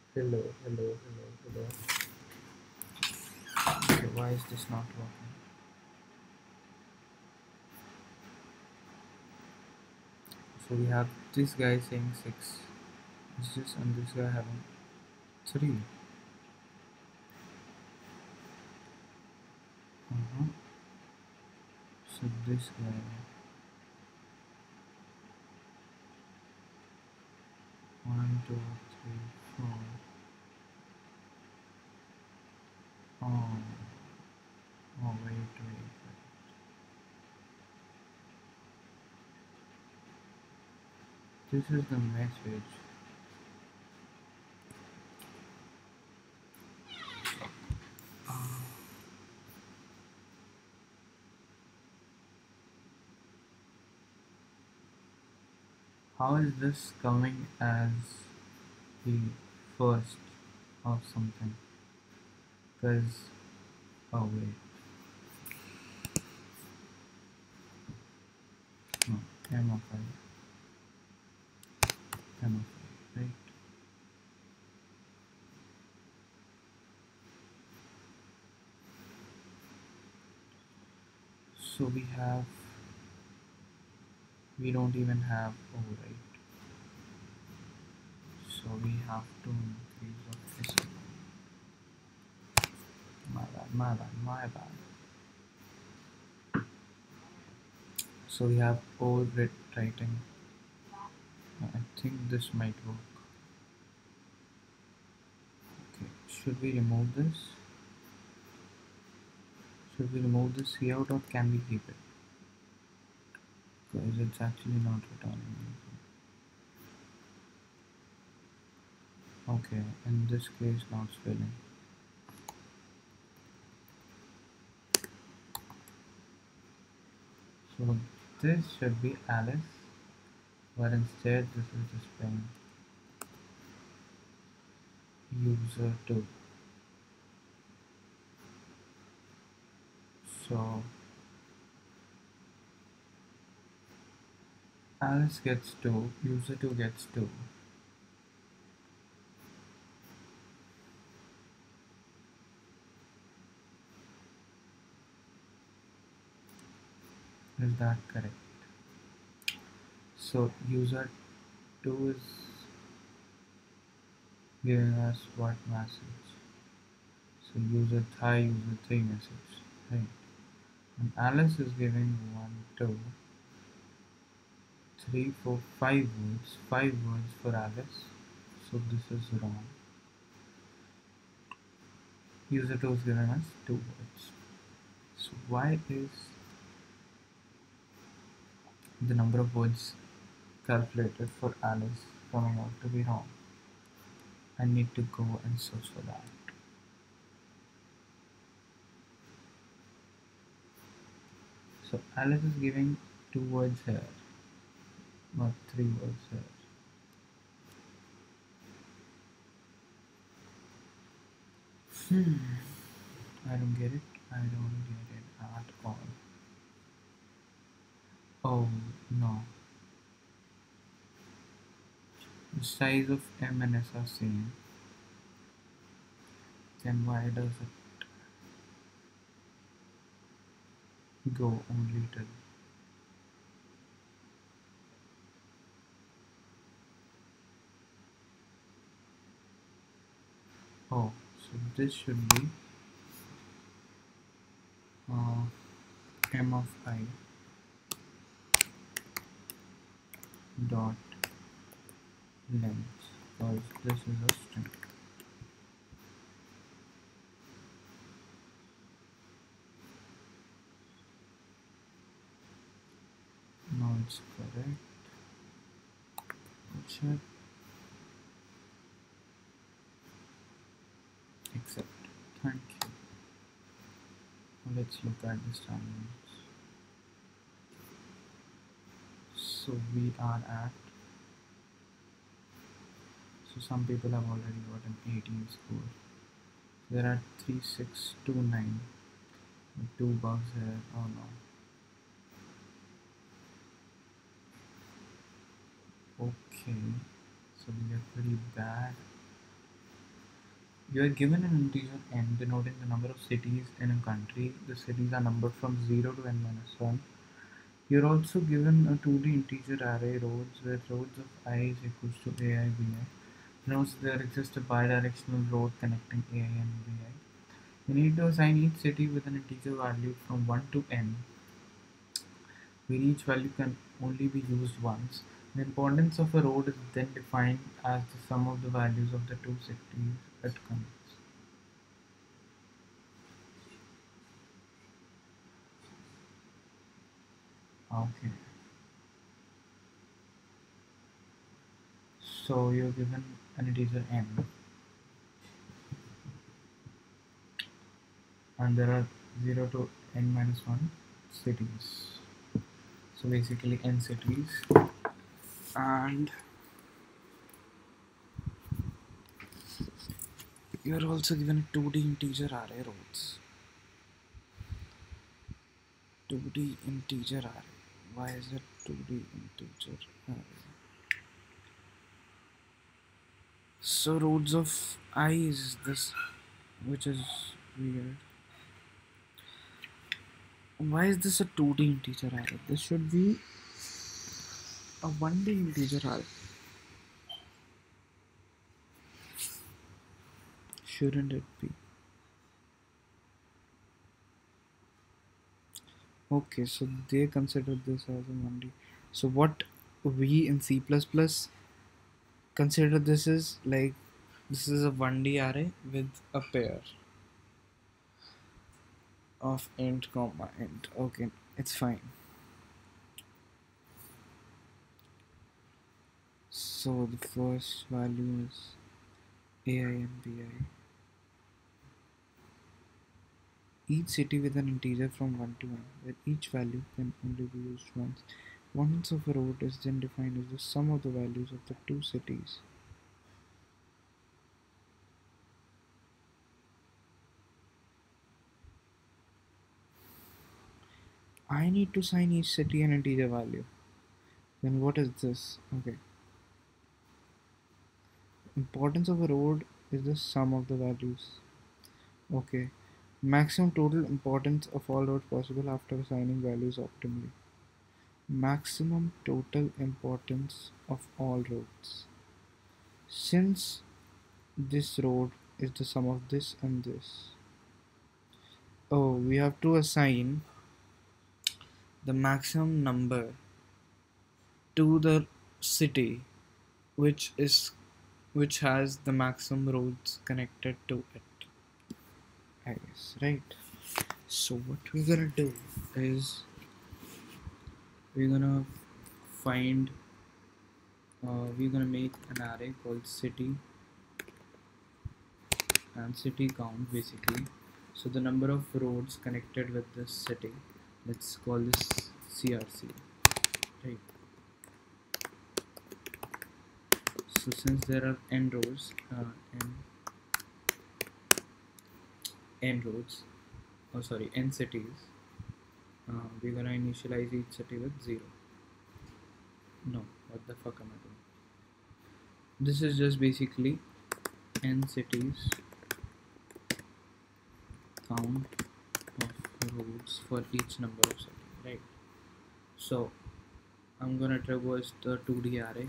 Hello, hello, hello, hello. Okay, why is this not working? So we have this guy saying 6. Is this and this guy having 3? Uh-huh. So this guy 1, 2, 3, 4. Oh, oh wait. This is the message. How is this coming as the first of something? Because, oh wait, no, M of I, right? So we don't even have O, right? So we have to increase of this. My bad. So we have O writing. I think this might work. Okay, should we remove this? Should we remove this here out or can we keep it? Because it's actually not returning anything. Okay, in this case not spelling. So this should be Alice, but instead this is just playing user 2. So Alice gets 2, user 2 gets 2. Is that correct? So user 2 is giving us what message? So user Thai, user 3 message, right? And Alice is giving 1, 2, 3, 4, 5 words, 5 words for Alice. So this is wrong. User 2 is giving us 2 words. So why is the number of words calculated for Alice coming out to be wrong? I need to go and search for that. So Alice is giving 2 words here, not 3 words here. I don't get it. I don't get it at all. Oh no. The size of M and S are same. Then why does it go only till? Oh, so this should be uh, M of I dot length because this is a string. Now it's correct. Check. Accept. Thank you. Let's look at the standards. So we are at. So some people have already got an 18 score. There are 3629. Two bugs here. Oh no. Okay. So we are pretty bad. You are given an integer n denoting the number of cities in a country. The cities are numbered from 0 to n minus 1. You're also given a 2D integer array roads where roads of I is equals to ai bi. Note there exists a bidirectional road connecting ai and bi. You need to assign each city with an integer value from 1 to n, where each value can only be used once. The importance of a road is then defined as the sum of the values of the two cities it connects. Okay, so you're given an integer n, and there are 0 to n minus 1 cities. So basically n cities, and you're also given a 2D integer array roads. 2D integer array. Why is it 2D integer array? So roads of I is this, which is weird. Why is this a 2D integer array? This should be a 1D integer array. Shouldn't it be? Okay, so they consider this as a 1D. So what we in C++ consider this is like, this is a 1D array with a pair of int comma int. Okay, it's fine. So the first value is ai and bi. Each city with an integer from 1 to n, where each value can only be used once. Once of a road is then defined as the sum of the values of the two cities. I need to assign each city an integer value. Then what is this? Okay. Importance of a road is the sum of the values. Okay. Maximum total importance of all roads possible after assigning values optimally. Maximum total importance of all roads. Since this road is the sum of this and this. Oh, we have to assign the maximum number to the city which has the maximum roads connected to it, I guess, right? So what we're gonna do is we're gonna find we're gonna make an array called city and city count basically. So the number of roads connected with this city, let's call this CRC, right? So since there are n rows, n roads, oh sorry, n cities, we're gonna initialize each city with 0. No, what the fuck am I doing? This is just basically n cities count of roads for each number of cities, right? So I'm gonna traverse the 2D array.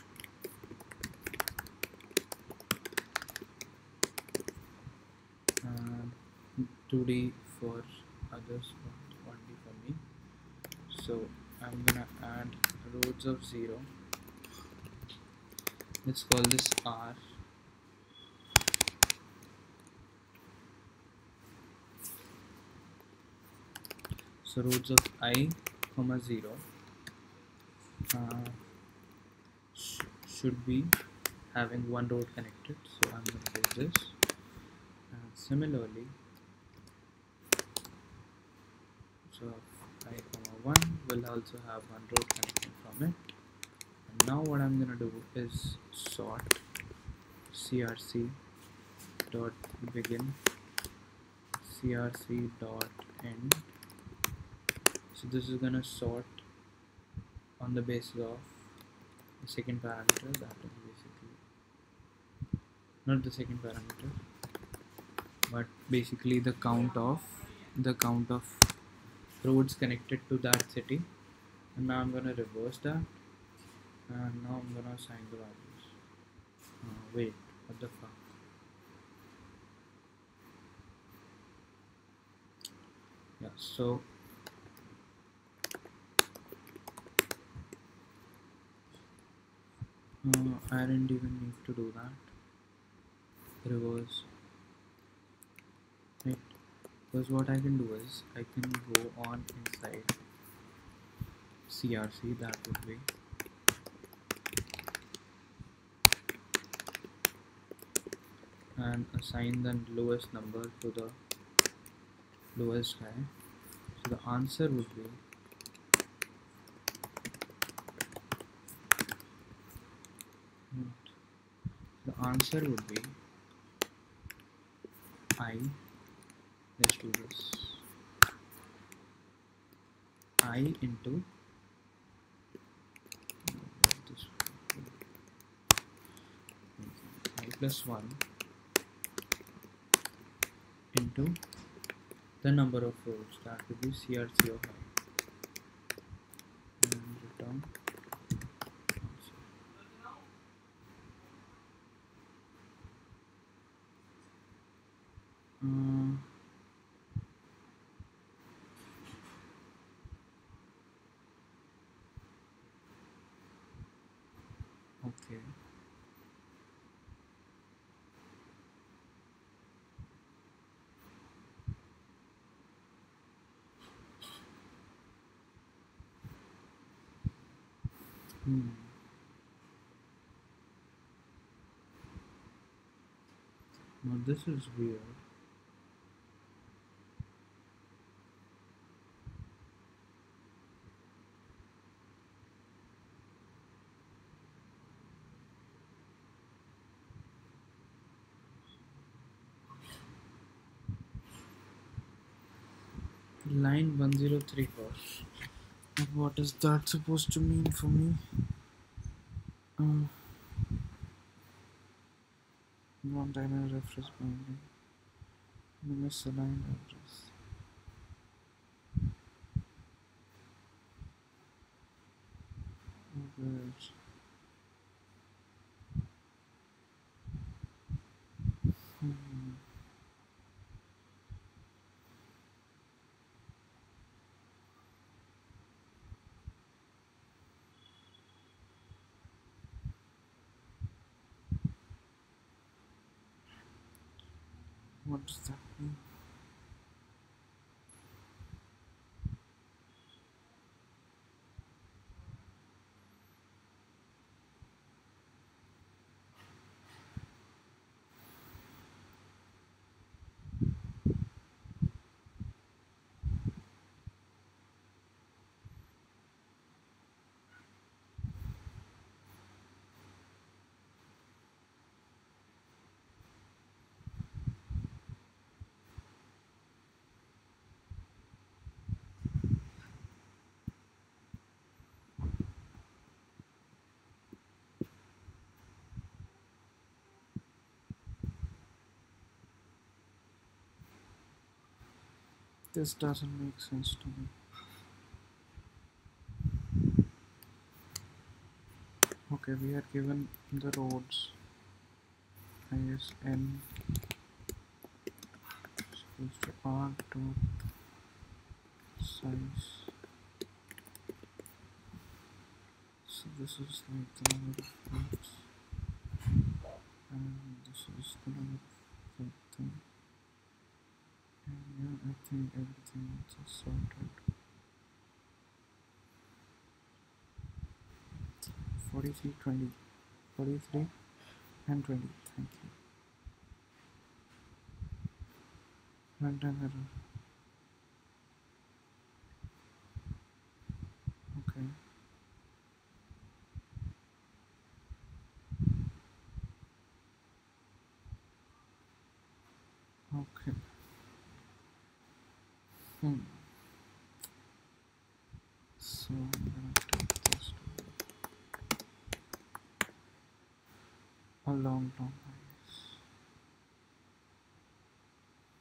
2D for others, 1D for me. So I'm gonna add roads of 0. Let's call this R. So roads of I, comma 0 should be having one road connected. So I'm gonna do this. And similarly, so I, comma 1 will also have one road connected from it. And now what I'm gonna do is sort crc dot begin crc dot end. So this is gonna sort on the basis of the second parameter, that is basically not the second parameter, but basically the count of roads connected to that city. And now I'm gonna reverse that, and now I'm gonna assign the values. Wait, what the fuck? Yeah, so I didn't even need to do that. Reverse. Right. Because what I can do is I can go on inside CRC, that would be and assign the lowest number to the lowest guy. So the answer would be the answer would be I. Let's do this. I into this I plus 1 into the number of rows, that would be CRC of I, and return answer. Okay. Now this is weird. Line 1034. What is that supposed to mean for me? Non-binary reference binding. Misaligned address. Good. What does that mean? This doesn't make sense to me. Okay, we are given the roads. I guess N is equals to R to size. So this is like the number of roads, and this is the number of everything. And yeah, I think everything else is sorted. 43, 20, 43 and 20. Thank you. Runtime error. Okay. Okay. So I'm gonna take this to a long ways.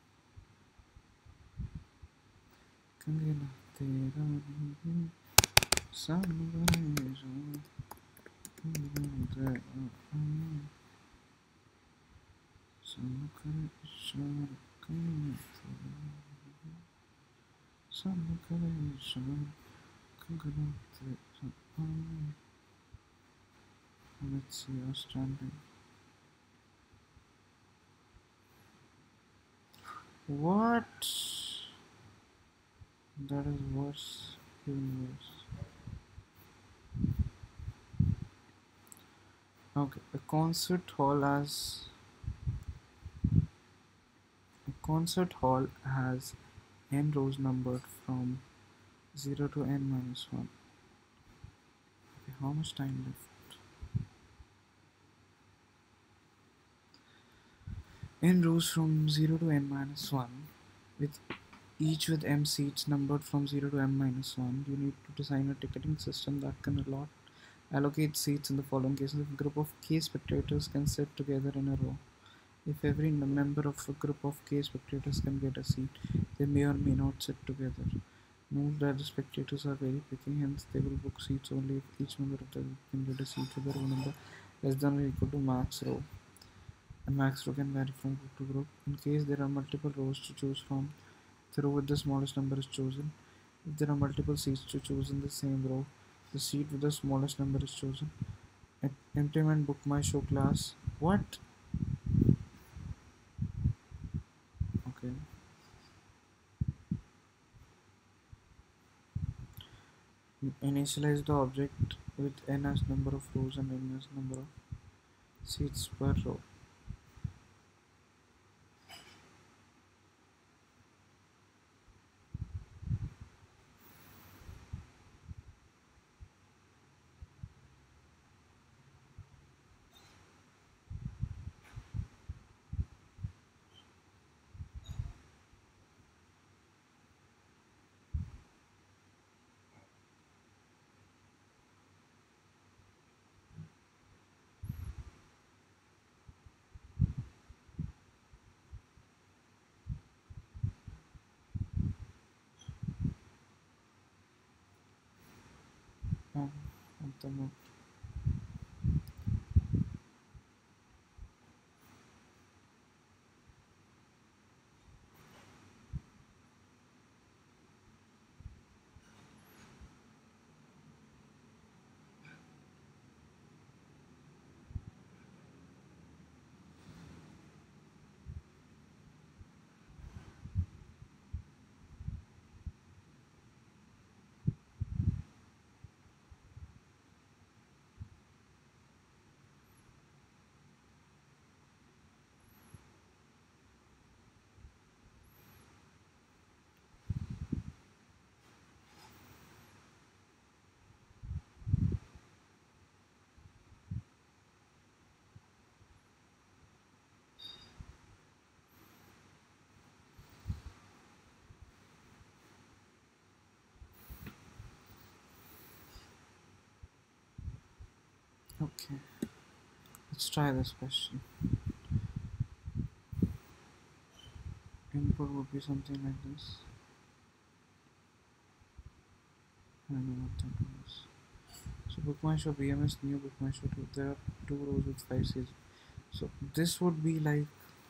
Let's see, outstanding. What? That is worse. Even worse. Okay, a concert hall has n rows numbered from 0 to n minus 1. Okay, how much time left? N rows from 0 to n minus 1, with each with m seats numbered from 0 to m minus 1. You need to design a ticketing system that can allocate seats in the following cases. If a group of k spectators can sit together in a row, if every member of a group of k spectators can get a seat, they may or may not sit together. Note that the spectators are very picky, hence they will book seats only if each member of the group can get a seat with a row number less than or equal to max row. A max row can vary from group to group. In case there are multiple rows to choose from, the row with the smallest number is chosen. If there are multiple seats to choose in the same row, the seat with the smallest number is chosen. Implement Book My Show class. What? Okay. Initialize the object with n as number of rows and n as number of seats per row. At the moment. Okay, let's try this question. Input would be something like this. I don't know what that was. So Book My Show BMS new Book My Show 2. There are 2 rows with 5 seats. So this would be like,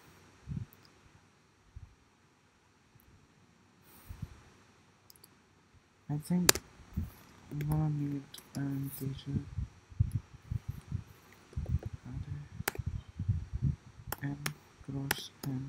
I think I'm gonna need an integer array n cross n.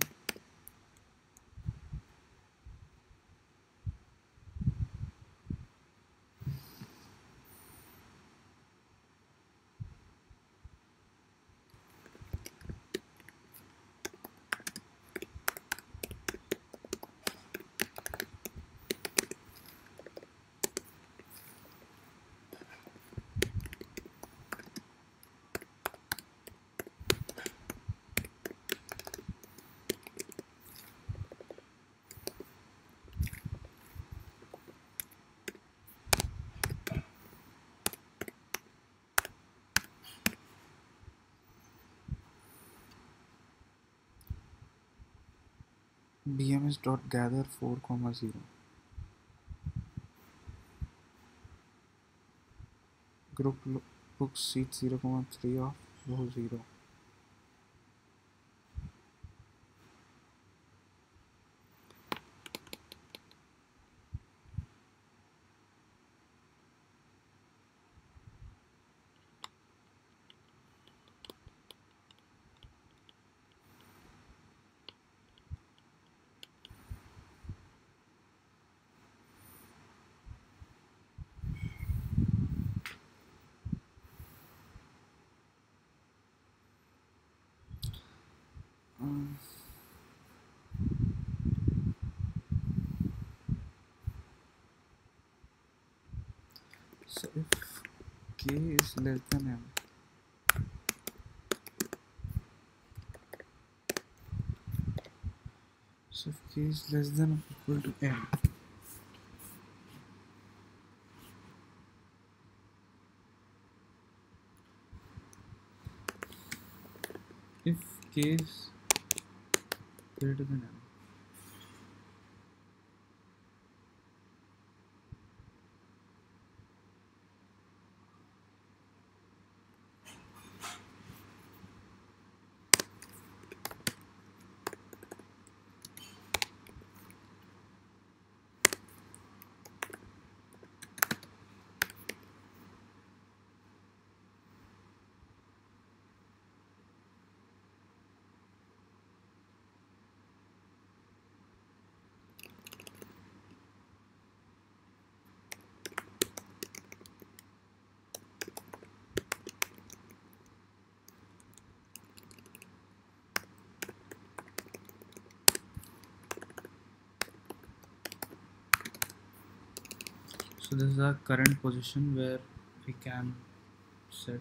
bms dot gather 4 comma 0. Group books seat 0,3 of row 0. Um, so if k is less than m, so if k is less than or equal to m, if k is greater than m, so this is our current position where we can set.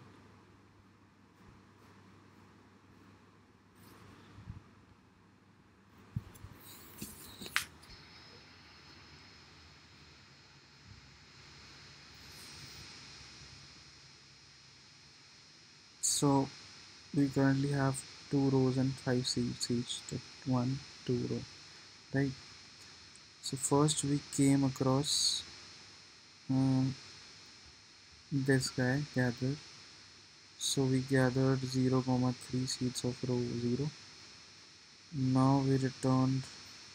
So we currently have 2 rows and 5 seats each, one, 2 row, right? So first we came across um, this guy gathered. So we gathered 0,3 seats of row 0. Now we returned,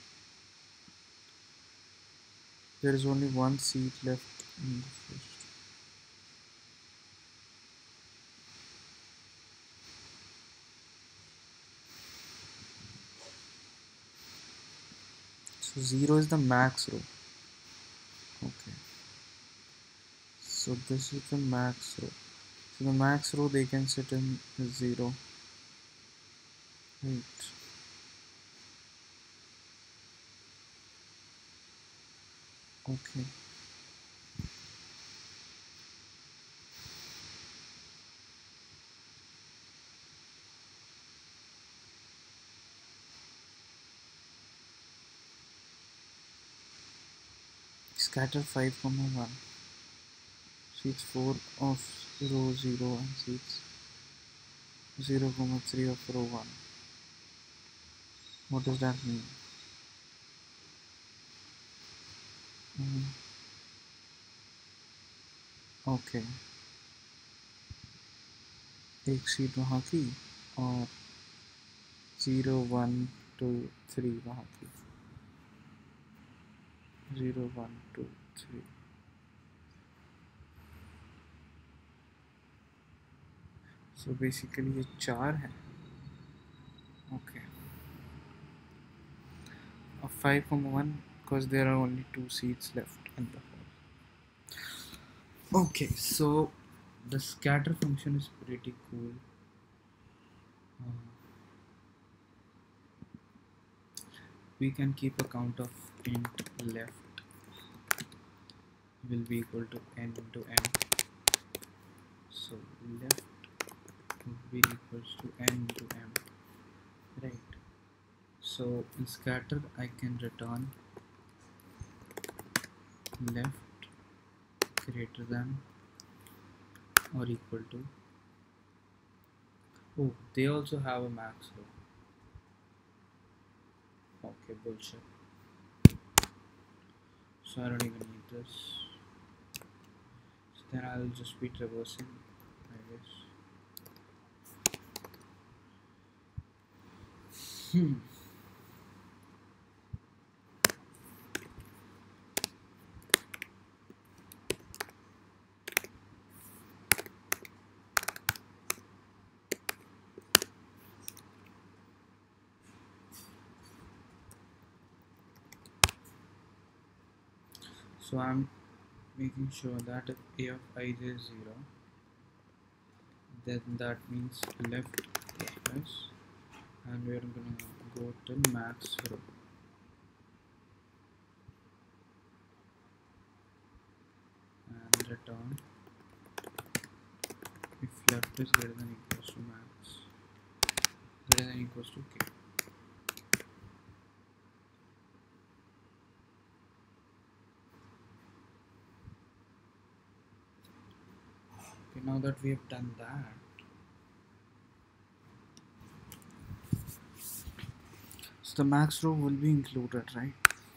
there is only one seat left in the first. So 0 is the max row. Okay. So this is the max row. So the max row they can sit in 0. Right. Okay. Scatter 5,1. Seats 4 of row 0 and seats 0,3 of row 1. What does that mean? Mm, okay. एक seat वहाँ की और 0, 1, 2, 3 वहाँ की. 0, 1, 2, 3. So basically ये 4 है. Okay. Of 5,1 because there are only 2 seats left in the hall. Okay, so the scatter function is pretty cool. We can keep a count of int left will be equal to n into m. So left will be equals to n into m, right? So in scatter I can return left greater than or equal to. Oh, they also have a max row. Okay, bullshit. So I don't even need this. So Then I'll just be traversing, I guess. So I'm making sure that if a of I is 0, then that means left plus, and we're gonna go till max row. And return if left is greater than equals to max, greater than equals to k. Okay, now that we have done that, so the max row will be included, right?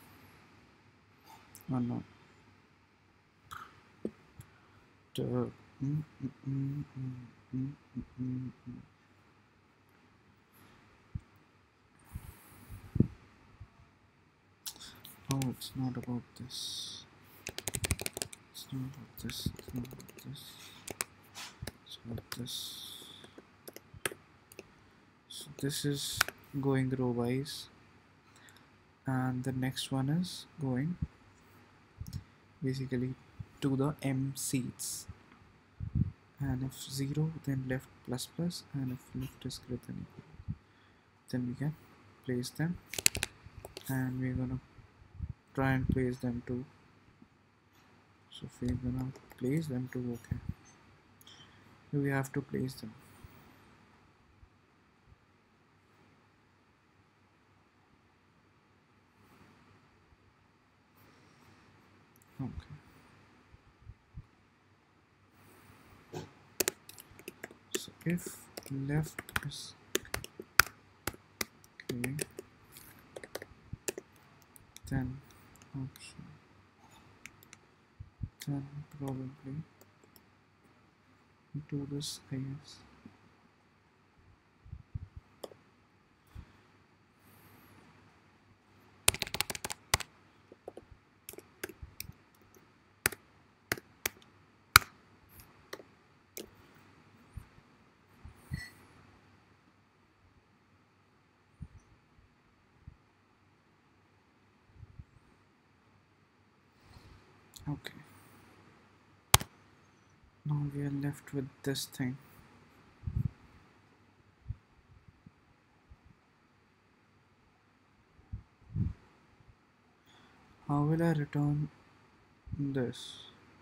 Or not? Mm, mm, mm, mm, mm, mm, mm. Oh, it's not about this. It's not about this. It's not about this. It's about this. So this is going row wise, and the next one is going basically to the M seats. And if 0, then left plus plus, and if left is greater than equal, then we can place them, and we're gonna try and place them too. So if we're gonna place them too, okay, we have to place them. Okay, so if left is okay, then option, then probably do this, I guess. Okay, now we are left with this thing. How will I return this?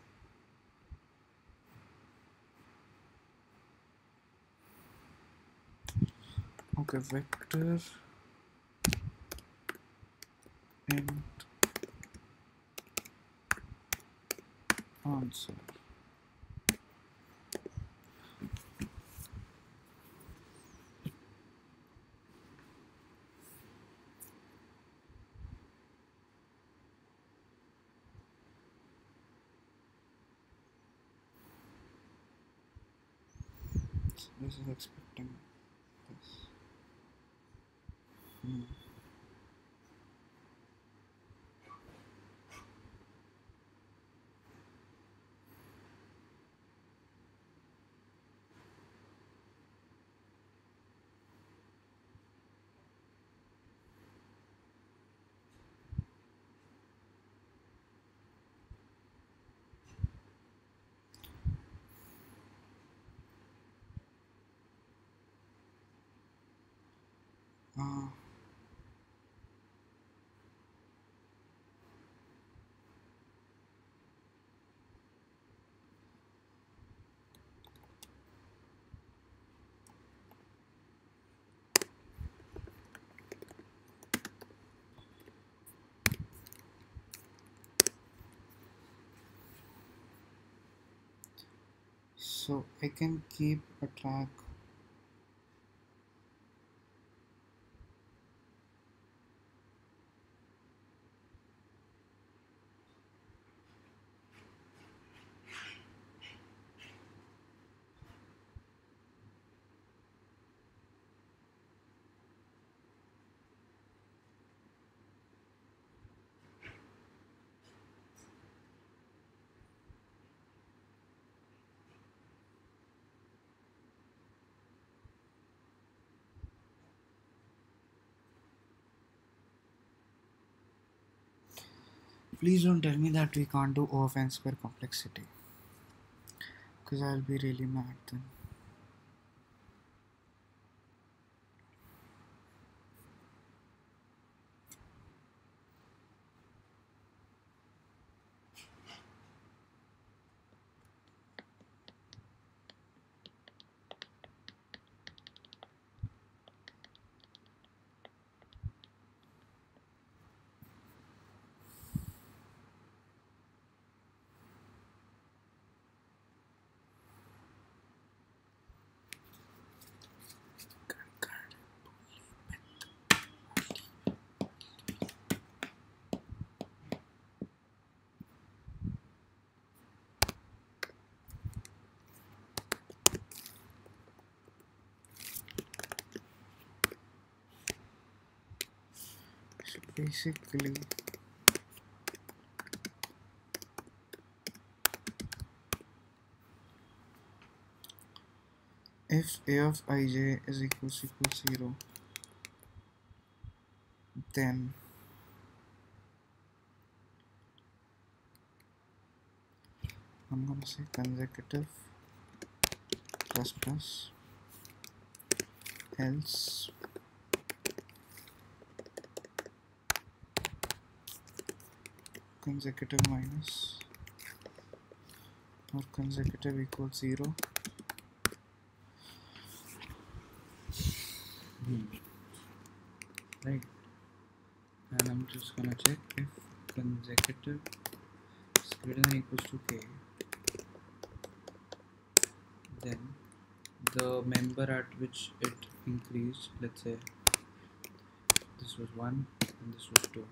Okay, vector int answer. So this is expecting this. Uh, so I can keep a track. Please don't tell me that we can't do O of n square complexity, because I'll be really mad then. So basically, if A of ij is equals to 0, then I'm gonna say consecutive plus plus, else consecutive minus, or consecutive equals 0. Right, and I'm just gonna check if consecutive is greater than or equals to k, then the member at which it increased, let's say this was 1 and this was 2,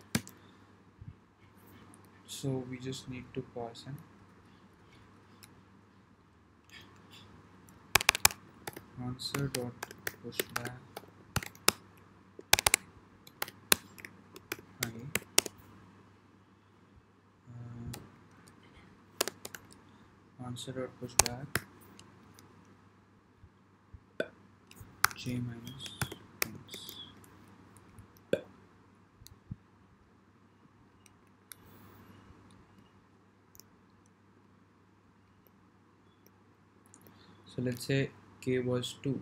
so we just need to pass in answer dot pushback I, answer dot pushback j minus x. So let's say k was 2,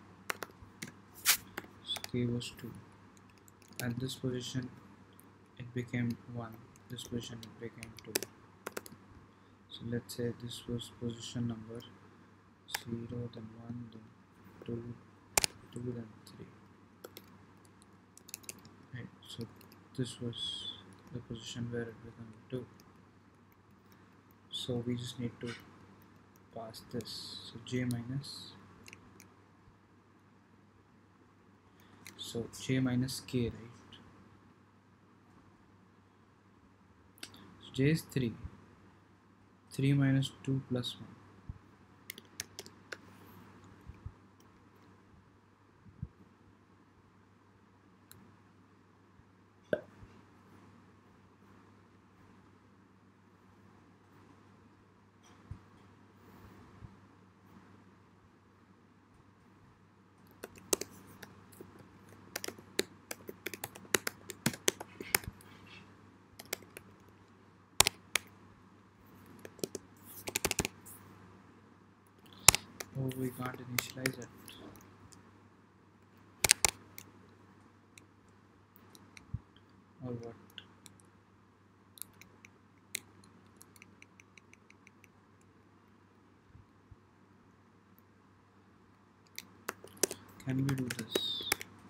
so k was 2, at this position it became 1, this position it became 2, so let's say this was position number 0, then 1, then 2, 2, then 3, right? So this was the position where it became 2, so we just need to pass this, so j minus, so j minus k, right? So j is 3, 3 minus 2 plus 1, oh we can't initialize it, or what? Can we do this?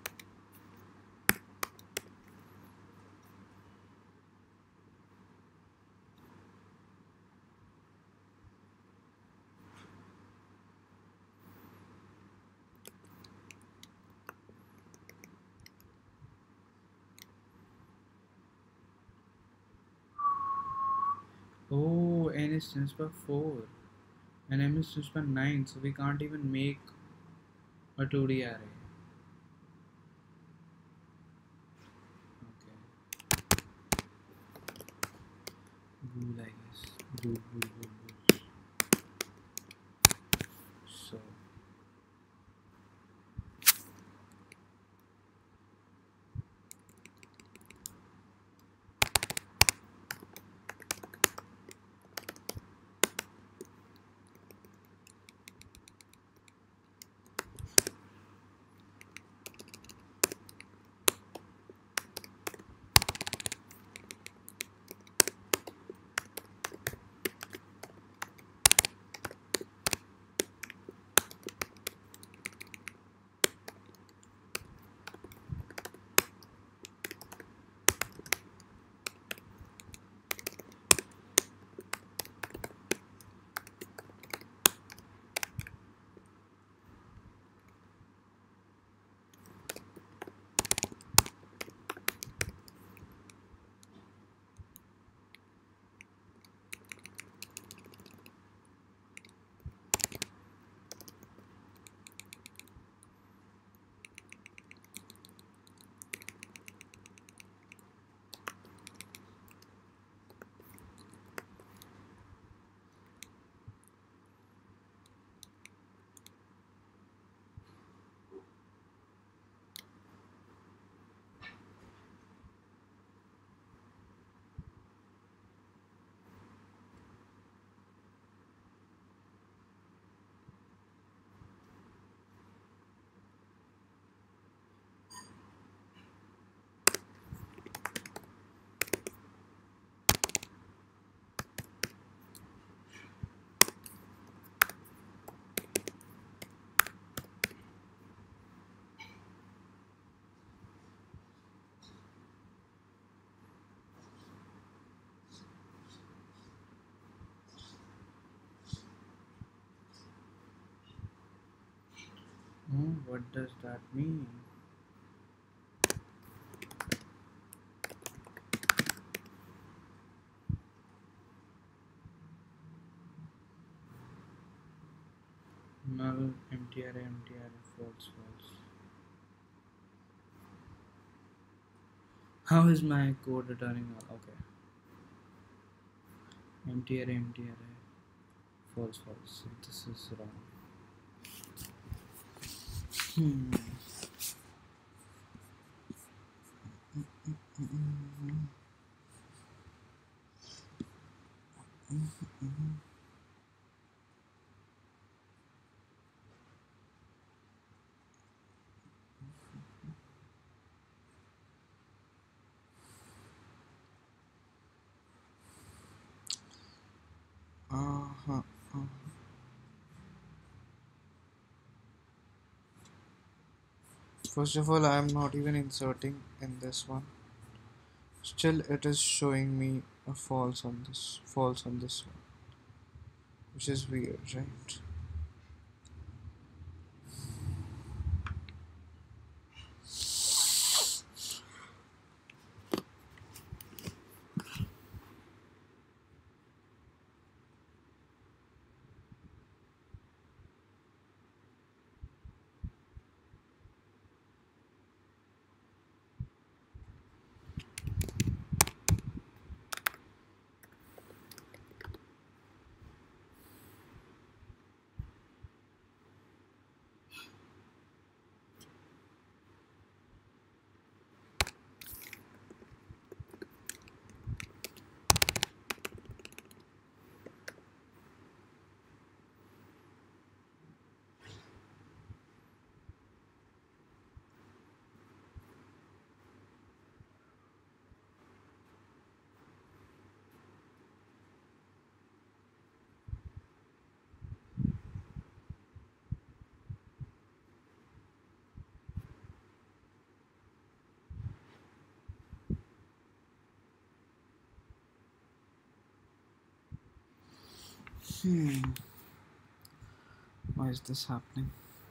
Oh, n is 10 to the power 4 and m is 10 to the power 9, so we can't even make a 2D array. Okay. Bool, I guess. Bool, bool, bool, bool. So What does that mean? Null, empty array, false, false. How is my code returning null? Okay. Empty array, false, false. So this is wrong. Hmm. Uh-huh. First of all, I am not even inserting in this one. Still, it is showing me a false on this one, which is weird, right? Why is this happening?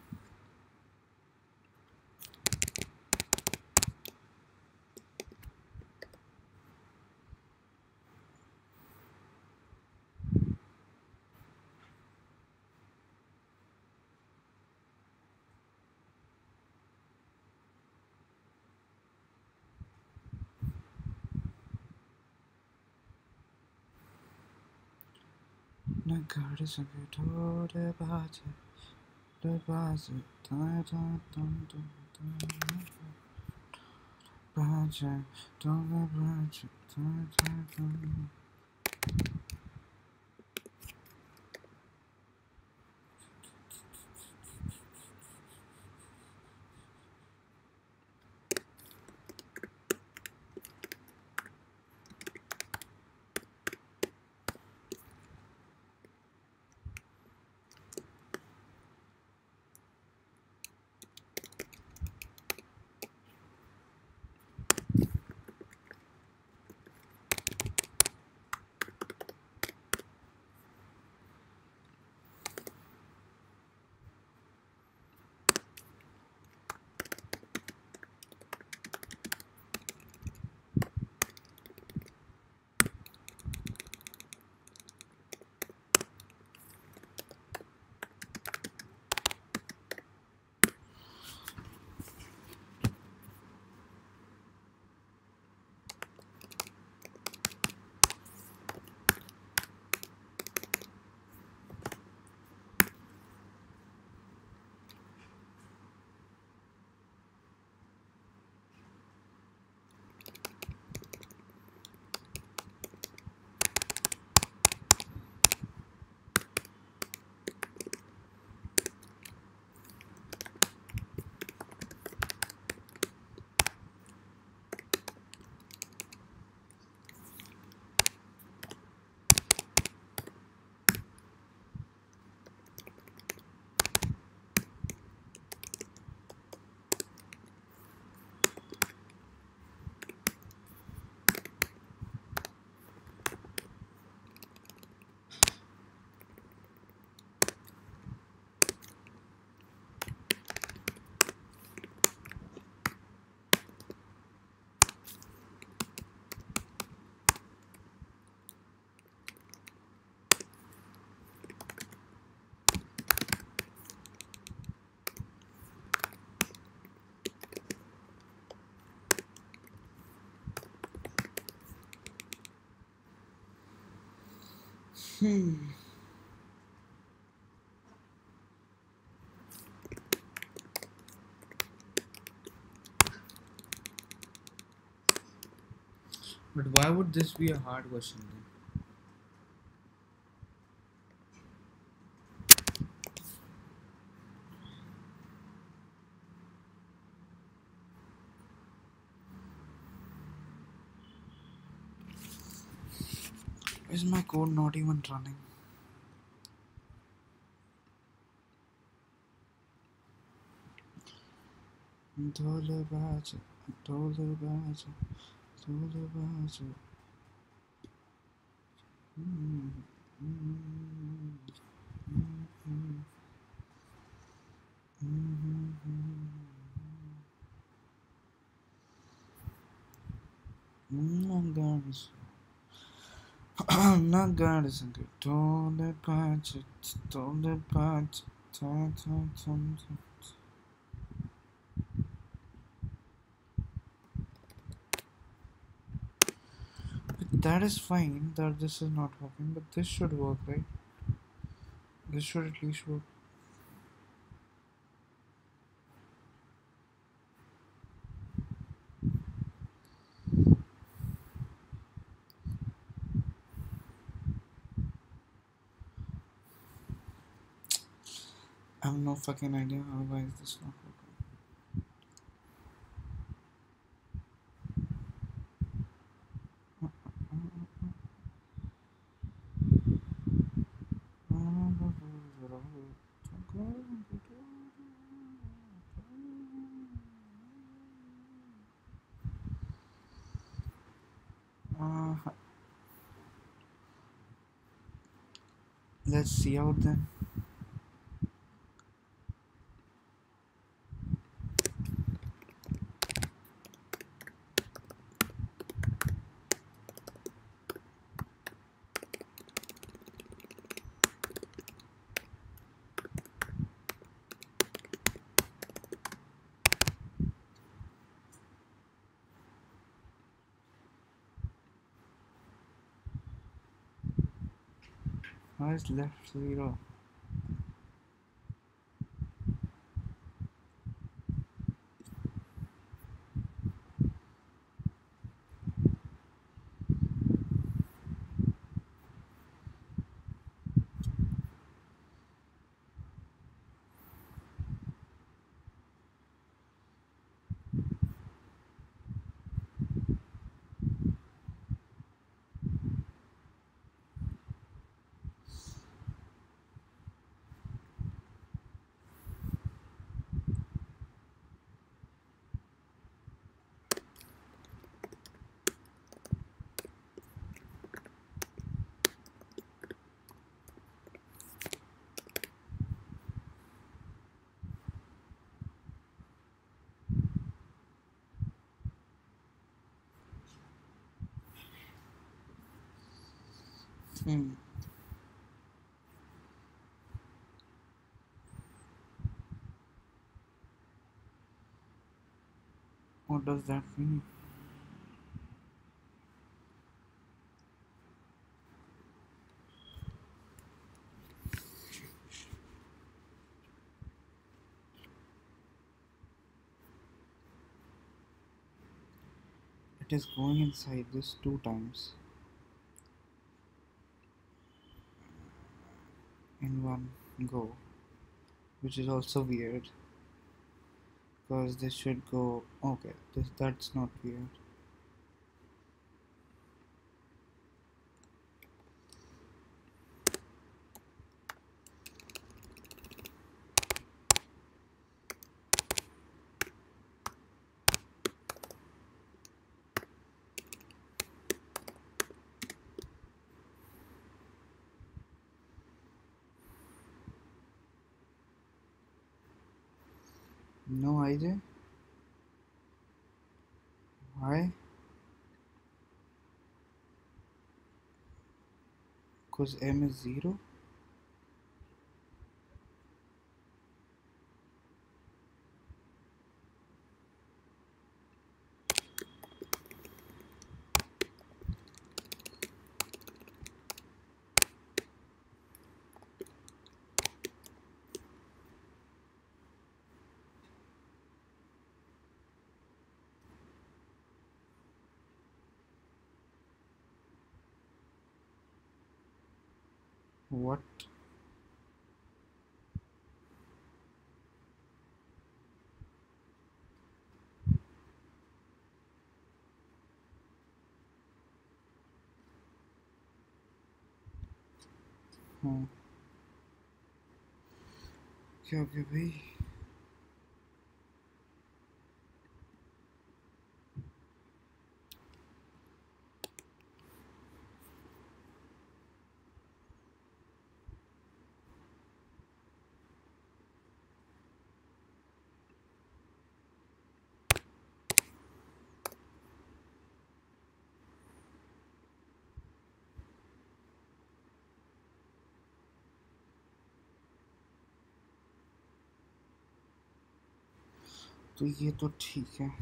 Nagari sange thode baje ta ta dum dum dum baje thode baje ta ta dum. But why would this be a hard question then? Is my code not even running? Dolabaj, Dolabaj, Dolabaj. Nagas, Dolabaj, Dolabaj. That is fine that this is not working, but this should work, right? This should at least work. I have no fucking idea why is this not working. Let's see out then. Why is left 0? What does that mean? It is going inside this 2 times in one go, which is also weird because this should go. Okay, that's not weird. No idea. Why? Because m is 0. What? हाँ, क्या हो गया भाई? तो ये तो ठीक है।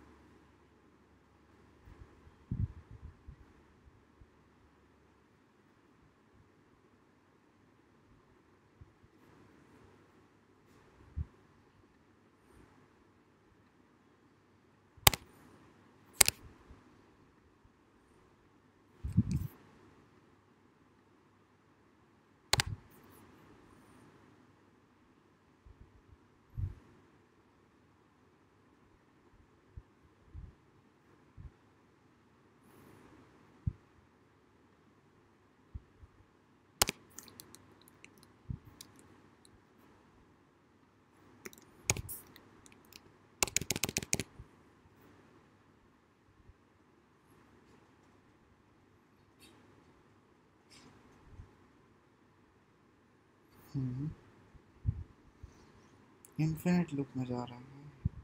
इन्फिनिट लूप में जा रहा है।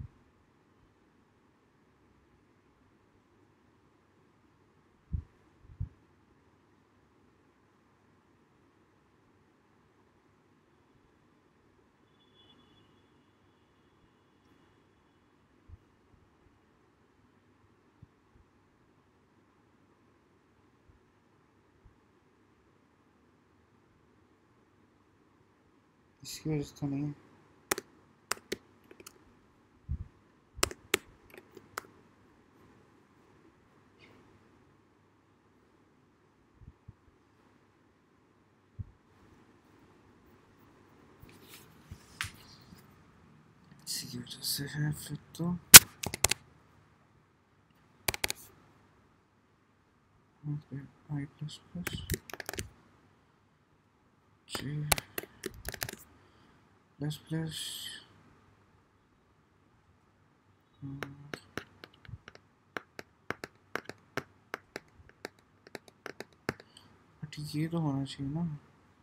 इसकी वजह से तो नहीं है। इसकी वजह से है फिर तो। I plus plus J plus plus but ये तो होना चाहिए ना।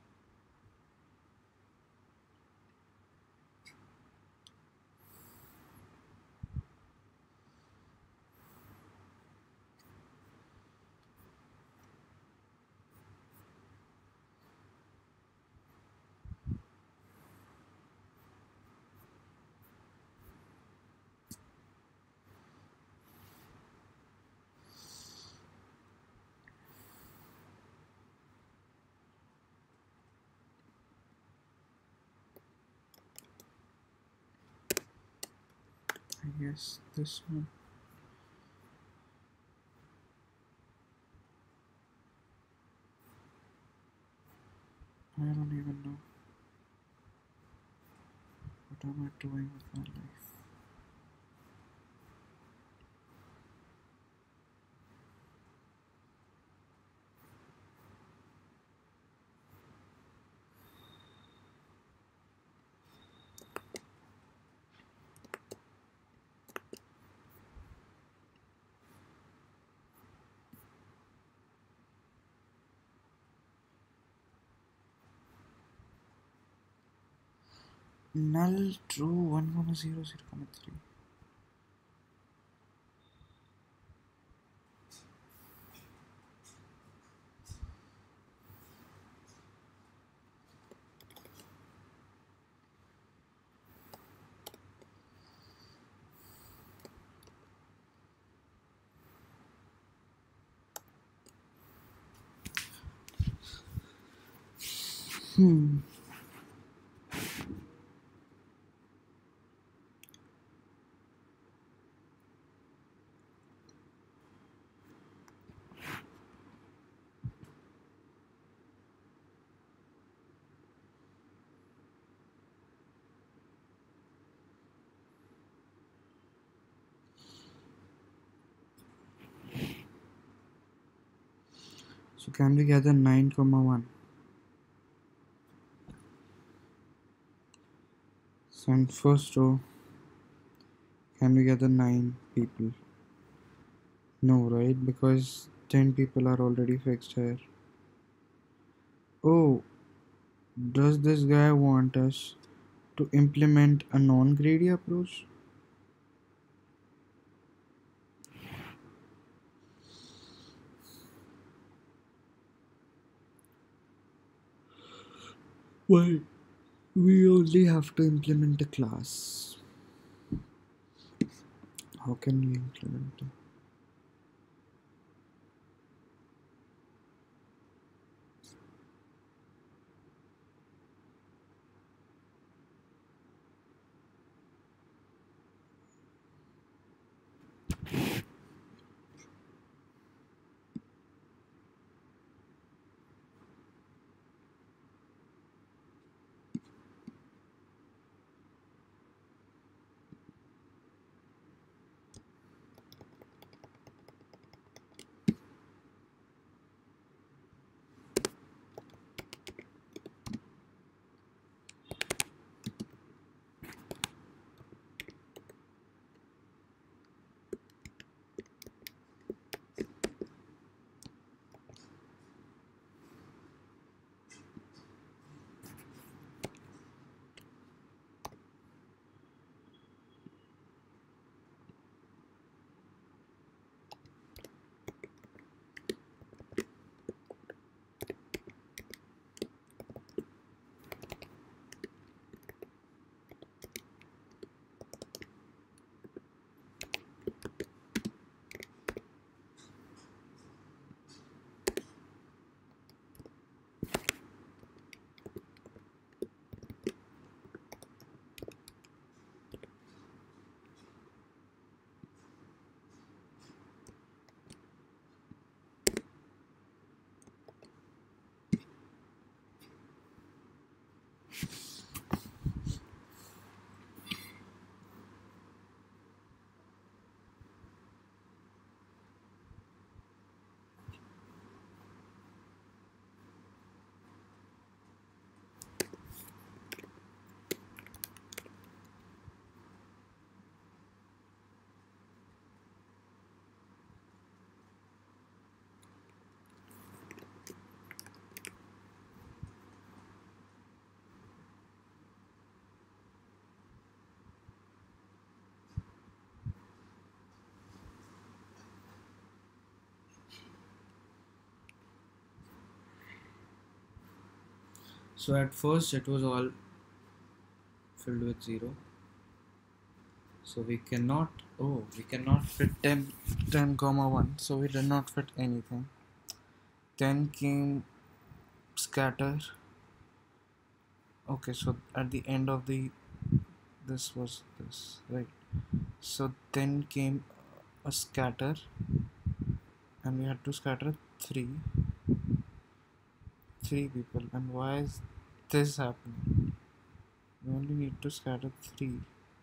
I guess this one. I don't even know. What am I doing with my life? Null true 1, 0, 0,3. can we gather 9 comma 1? So in first row, can we gather 9 people? No, right? Because 10 people are already fixed here. Oh, does this guy want us to implement a non-greedy approach? Why? We only have to implement a class. How can we implement it? So at first it was all filled with 0. So we cannot fit 10 comma 1. So we did not fit anything. Then came scatter. Okay, so at the end of this was this, right? So then came a scatter, and we had to scatter three people. And why is this happening? We only need to scatter 3.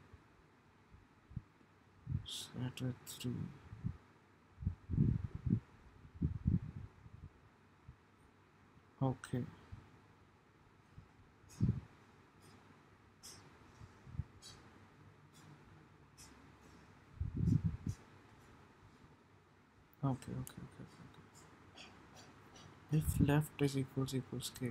Scatter 3. Okay. Okay. If left is equals k.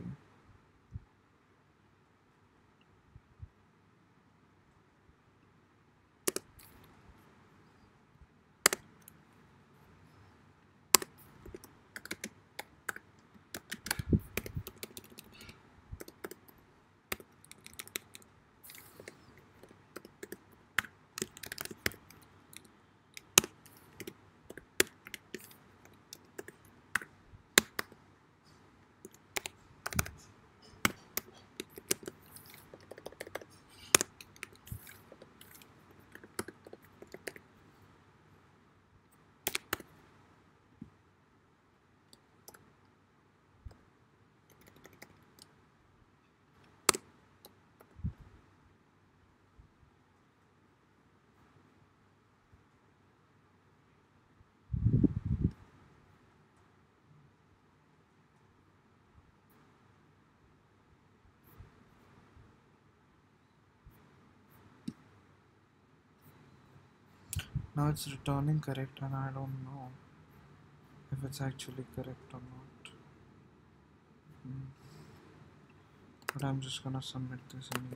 Now it's returning correct, and I don't know if it's actually correct or not. Hmm. But I'm just gonna submit this anyway.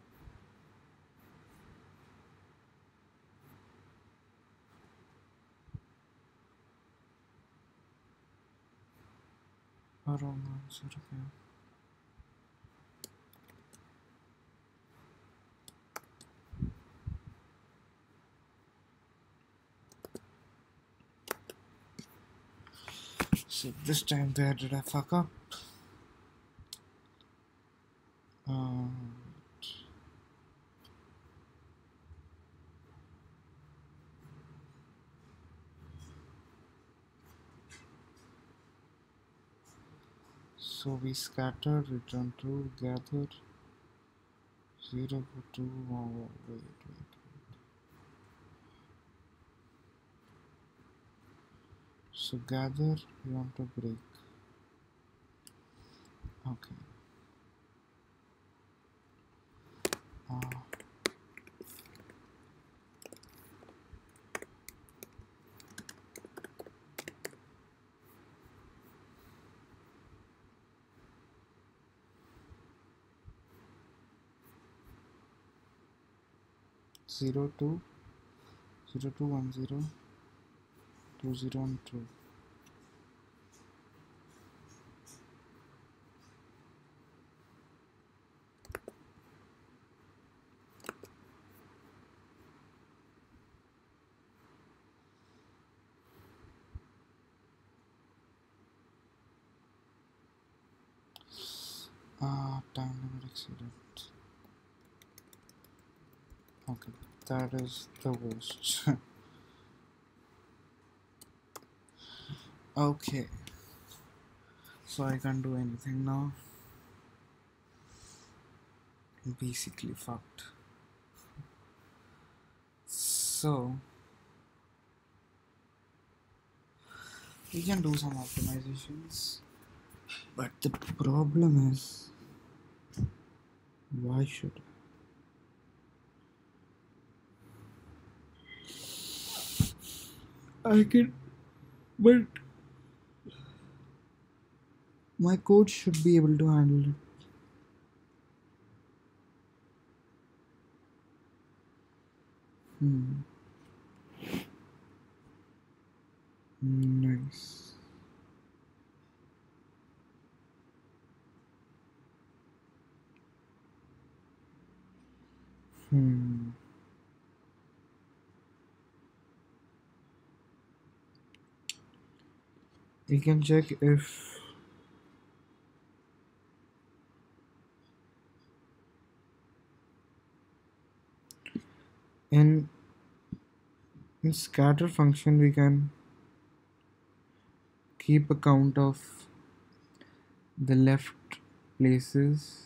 A wrong answer again. So this time, where did I fuck up? Um, so we scatter, return to, gather, 0 for 2. Oh, wait. So gather, you want to break. Okay. Uh, 0 2 0 2 1 0 2 0 and 2. Time limit exceeded. Okay, that is the worst. Okay, so I can't do anything now. Basically fucked. So we can do some optimizations, but the problem is, why should I can, but my code should be able to handle it. Nice. We can check if in scatter function we can keep a count of the left places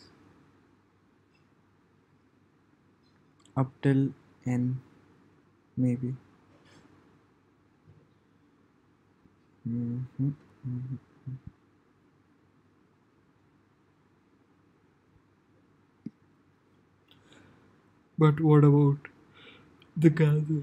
up till n, maybe. Mhm. But what about the gather?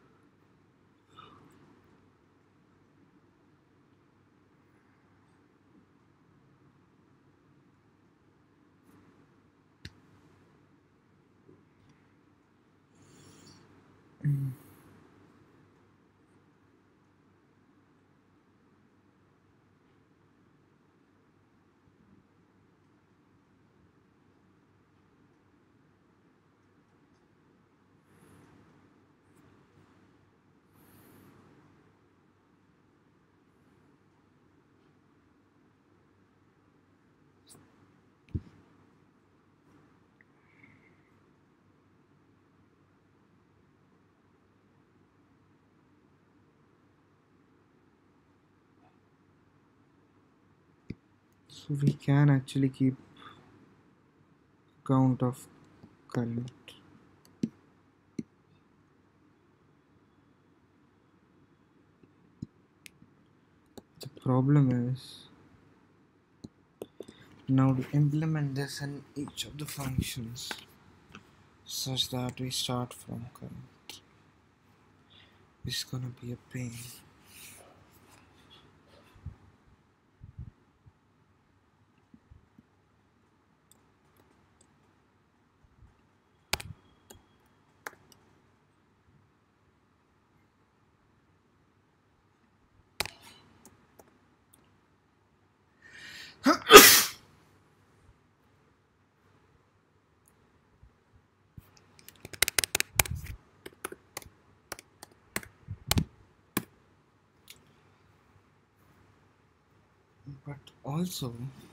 So we can actually keep count of current. The problem is now to implement this in each of the functions such that we start from current. is gonna be a pain. But also,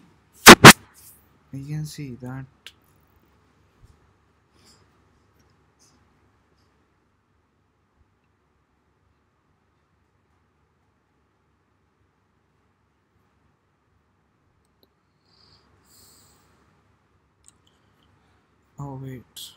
you can see that oh wait,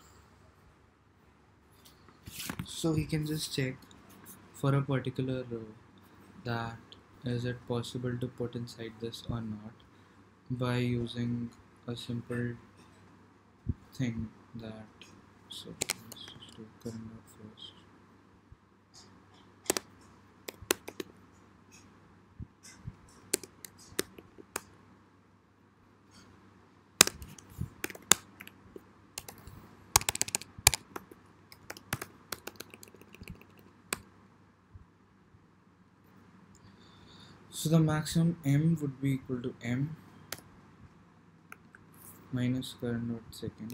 so he can just check for a particular row that is it possible to put inside this or not by using a simple thing that so let's just do current node first. So the maximum m would be equal to m minus current node second.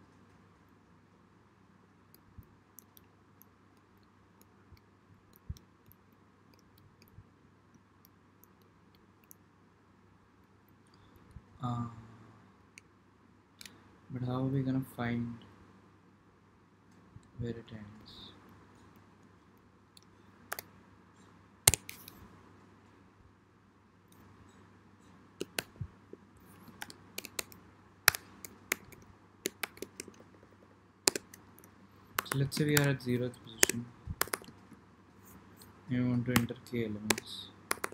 Uh, but how are we gonna find where it ends? So let's say we are at 0th position and we want to enter k elements.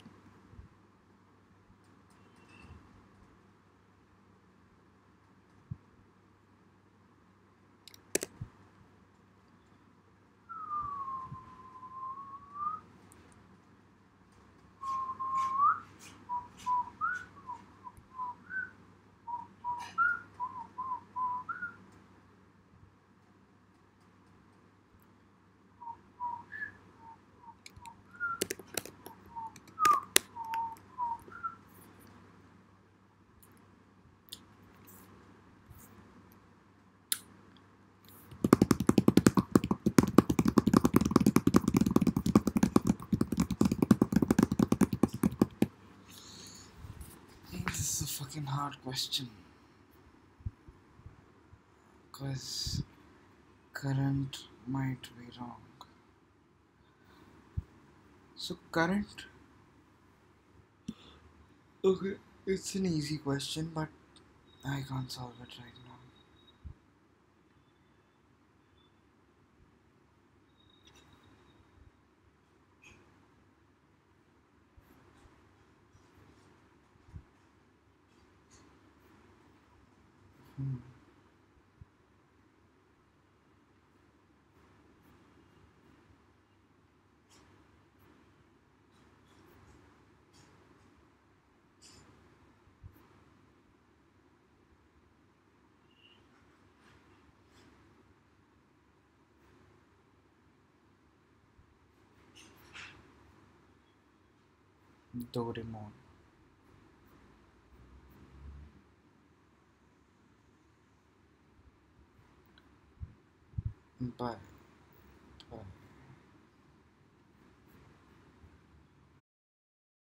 This is a fucking hard question because current might be wrong. So current, okay, it's an easy question, but I can't solve it right now. Doraemon. Bye.